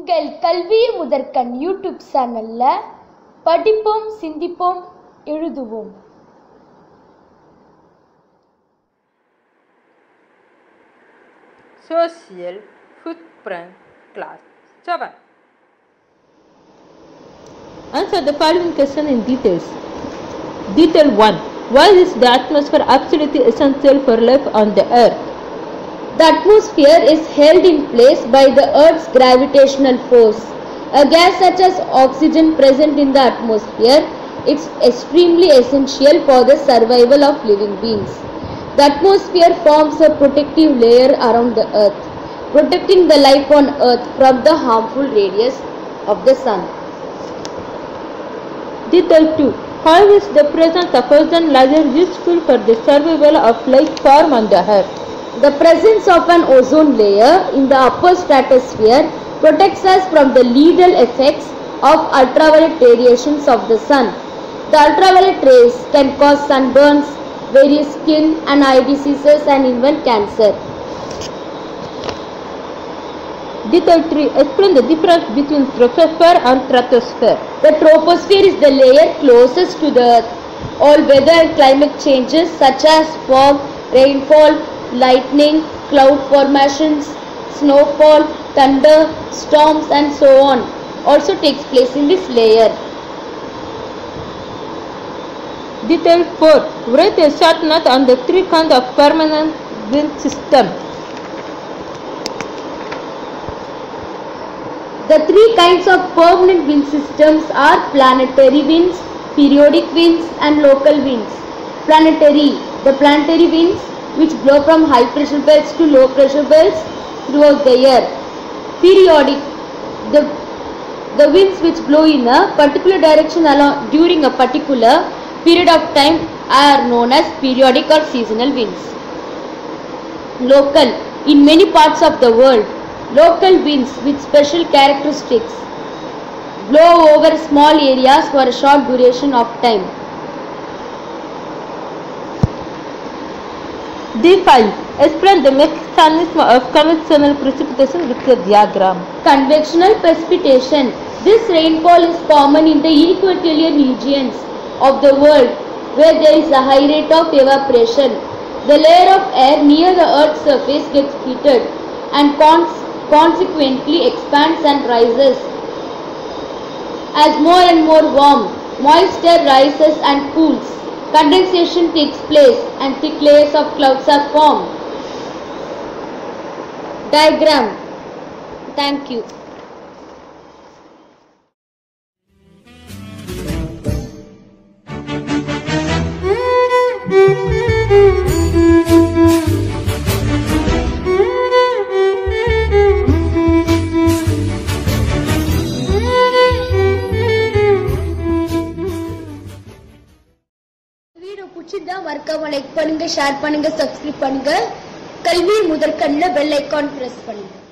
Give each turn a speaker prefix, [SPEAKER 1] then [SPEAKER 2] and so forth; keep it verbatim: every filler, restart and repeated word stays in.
[SPEAKER 1] உங்கள் கல்வி முதற்கண் யூடியூப் சேனல்ல படிப்போம், சிந்திப்போம், எழுதுவோம்.
[SPEAKER 2] Social footprint class seven.
[SPEAKER 3] Answer the following question in details. Detail one. Why is the atmosphere absolutely essential for life on the earth?
[SPEAKER 4] The atmosphere is held in place by the Earth's gravitational force. A gas such as oxygen present in the atmosphere is extremely essential for the survival of living beings. The atmosphere forms a protective layer around the Earth, protecting the life on Earth from the harmful radius of the sun.
[SPEAKER 3] Detail two. How is the presence of ozone layer useful for the survival of life form on the Earth?
[SPEAKER 4] The presence of an ozone layer in the upper stratosphere protects us from the lethal effects of ultraviolet radiations of the sun. The ultraviolet rays can cause sunburns, various skin and eye diseases and even cancer.
[SPEAKER 3] Detail three. Explain the difference between troposphere and stratosphere.
[SPEAKER 4] The troposphere is the layer closest to the Earth. All weather and climate changes such as fog, rainfall, lightning, cloud formations, snowfall, thunder, storms and so on also takes place in this layer.
[SPEAKER 3] Detail four. Write a short note on the three kinds of permanent wind system.
[SPEAKER 4] The three kinds of permanent wind systems are planetary winds, periodic winds and local winds. Planetary. The planetary winds which blow from high pressure belts to low pressure belts throughout the year. Periodic. The, the winds which blow in a particular direction along during a particular period of time are known as periodic or seasonal winds. Local. In many parts of the world, local winds with special characteristics blow over small areas for a short duration of time.
[SPEAKER 3] D five. Explain the mechanism of convectional precipitation with a diagram.
[SPEAKER 4] Convectional precipitation. This rainfall is common in the equatorial regions of the world where there is a high rate of evaporation. The layer of air near the Earth's surface gets heated and cons consequently expands and rises. As more and more warm, moisture rises and cools. Condensation takes place and thick layers of clouds are formed. Diagram. Thank you. பிடிச்சிருந்தா மறக்காம like பண்ணுங்க, share பண்ணுங்க, subscribe பண்ணுங்க. கல்வி முதற்கண்ல bell icon press பண்ணுங்க.